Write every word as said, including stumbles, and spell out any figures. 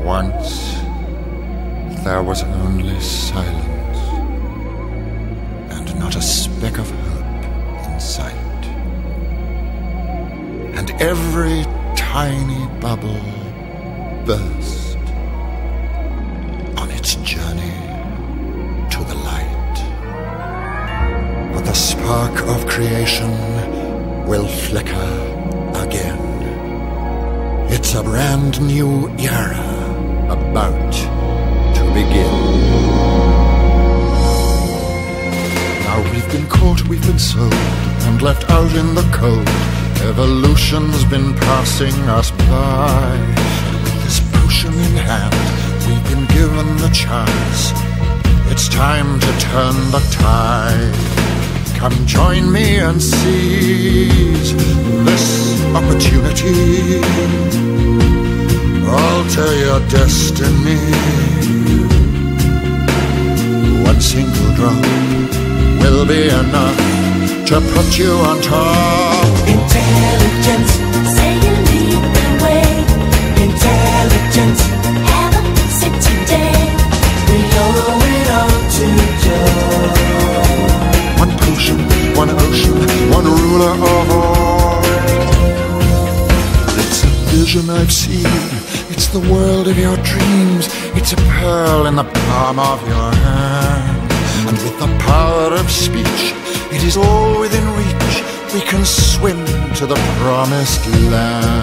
Once there was only silence, and not a speck of hope in sight, and every tiny bubble burst on its journey to the light. But the spark of creation will flicker again. It's a brand new era about to begin. Now we've been caught, we've been sold, and left out in the cold. Evolution's been passing us by. With this potion in hand, we've been given the chance. It's time to turn the tide. Come join me and seize this opportunity. Alter your destiny. One single drop will be enough to put you on top. Intelligence, say you lead the way. Intelligence, have a sit today. We owe it all to Joe. One potion, one ocean, one ruler of all. It's a vision I've seen. It's the world of your dreams. It's a pearl in the palm of your hand. And with the power of speech, it is all within reach. We can swim to the promised land.